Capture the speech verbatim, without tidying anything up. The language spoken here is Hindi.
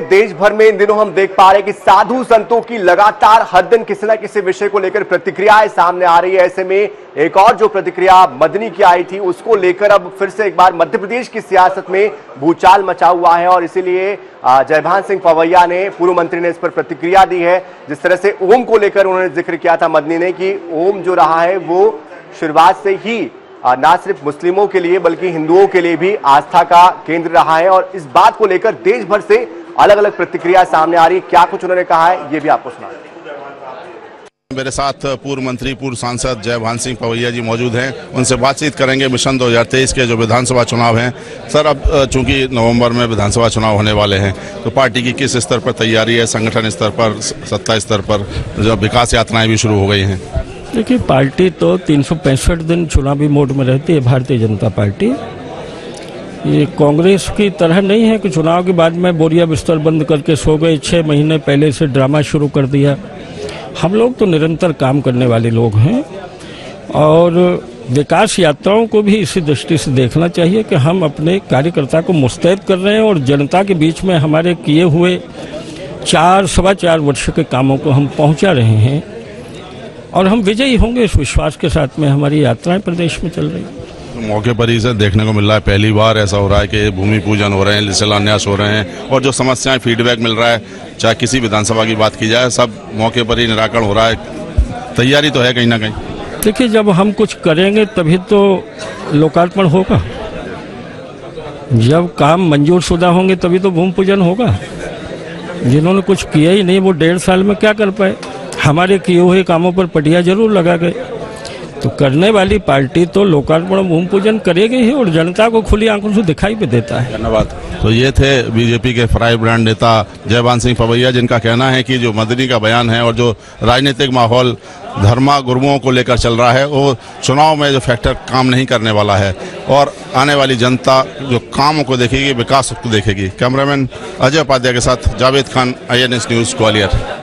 देश भर में इन दिनों हम देख पा रहे हैं कि साधु संतों की लगातार हर दिन किसी न किसी विषय को लेकर प्रतिक्रियाएं सामने आ रही है। ऐसे में एक और जो प्रतिक्रिया मदनी की आई थी उसको लेकर अब फिर से एक बार मध्य प्रदेश की सियासत में भूचाल मचा हुआ है और इसीलिए जयभान सिंह पवैया ने, पूर्व मंत्री ने इस पर प्रतिक्रिया दी है। जिस तरह से ओम को लेकर उन्होंने जिक्र किया था मदनी ने कि ओम जो रहा है वो शुरुआत से ही ना सिर्फ मुस्लिमों के लिए बल्कि हिंदुओं के लिए भी आस्था का केंद्र रहा है और इस बात को लेकर देश भर से अलग अलग प्रतिक्रिया सामने आ रही है। क्या कुछ उन्होंने कहा है ये भी आपको सुना। मेरे साथ पूर्व मंत्री, पूर्व सांसद जयभान सिंह पवैया जी मौजूद हैं, उनसे बातचीत करेंगे मिशन दो हज़ार तेईस के जो विधानसभा चुनाव हैं। सर, अब चूंकि नवंबर में विधानसभा चुनाव होने वाले हैं तो पार्टी की किस स्तर पर तैयारी है, संगठन स्तर पर, सत्ता स्तर पर, जो विकास यात्राएं भी शुरू हो गई हैं? देखिए, पार्टी तो तीन सौ पैंसठ दिन चुनावी मोड में रहती है भारतीय जनता पार्टी। ये कांग्रेस की तरह नहीं है कि चुनाव के बाद में बोरिया बिस्तर बंद करके सो गए, छः महीने पहले से ड्रामा शुरू कर दिया। हम लोग तो निरंतर काम करने वाले लोग हैं और विकास यात्राओं को भी इसी दृष्टि से देखना चाहिए कि हम अपने कार्यकर्ता को मुस्तैद कर रहे हैं और जनता के बीच में हमारे किए हुए चार सवा चार वर्ष के कामों को हम पहुंचा रहे हैं और हम विजयी होंगे इस विश्वास के साथ में हमारी यात्राएं प्रदेश में चल रही हैं। तो मौके पर ही से देखने को मिल रहा है, पहली बार ऐसा हो रहा है कि भूमि पूजन हो रहे हैं, शिलान्यास हो रहे हैं और जो समस्याएं फीडबैक मिल रहा है, चाहे किसी विधानसभा की बात की जाए, सब मौके पर ही निराकरण हो रहा है। तैयारी तो है कहीं ना कहीं। देखिए, जब हम कुछ करेंगे तभी तो लोकार्पण होगा, जब काम मंजूर शुदा होंगे तभी तो भूमि पूजन होगा। जिन्होंने कुछ किया ही नहीं वो डेढ़ साल में क्या कर पाए। हमारे किए हुए कामों पर पटिया जरूर लगा गए। तो करने वाली पार्टी तो लोकार्पण भूमि पूजन करेगी ही और जनता को खुली आंखों से दिखाई भी देता है। धन्यवाद। तो ये थे बीजेपी के फ्राई ब्रांड नेता जयभान सिंह पवैया, जिनका कहना है कि जो मदनी का बयान है और जो राजनीतिक माहौल धर्मा गुरुओं को लेकर चल रहा है वो चुनाव में जो फैक्टर काम नहीं करने वाला है और आने वाली जनता जो कामों को देखेगी, विकास को देखेगी। कैमरामैन अजय उपाध्याय के साथ Javed Khan, I N S news, Gwalior.